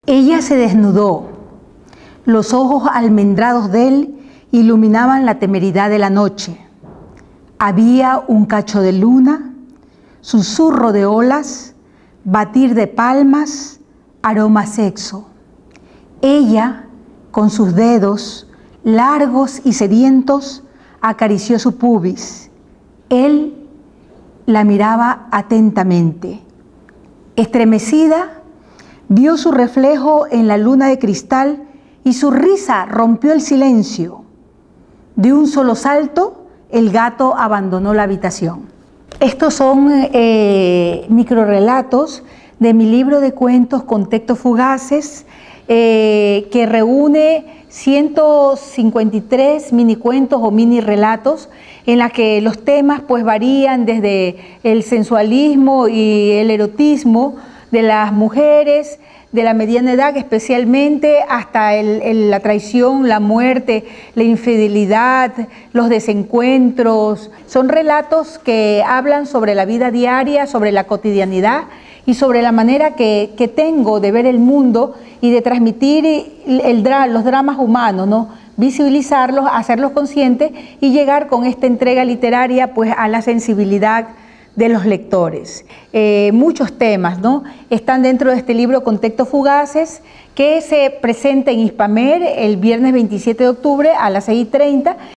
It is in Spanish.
Ella se desnudó. Los ojos almendrados de él iluminaban la temeridad de la noche. Había un cacho de luna, susurro de olas, batir de palmas, aroma a sexo. Ella, con sus dedos largos y sedientos, acarició su pubis. Él la miraba atentamente. Estremecida, vio su reflejo en la luna de cristal y su risa rompió el silencio. De un solo salto, el gato abandonó la habitación. Estos son microrrelatos de mi libro de cuentos Contextos Fugaces, que reúne 153 minicuentos o mini relatos en la que los temas pues varían desde el sensualismo y el erotismo de las mujeres de la mediana edad especialmente, hasta la traición, la muerte, la infidelidad, los desencuentros. Son relatos que hablan sobre la vida diaria, sobre la cotidianidad y sobre la manera que tengo de ver el mundo y de transmitir los dramas humanos, ¿no? Visibilizarlos, hacerlos conscientes y llegar con esta entrega literaria pues a la sensibilidad de los lectores. Muchos temas, ¿no?, están dentro de este libro Contextos Fugaces, que se presenta en Hispamer el viernes 27 de octubre a las 6:30.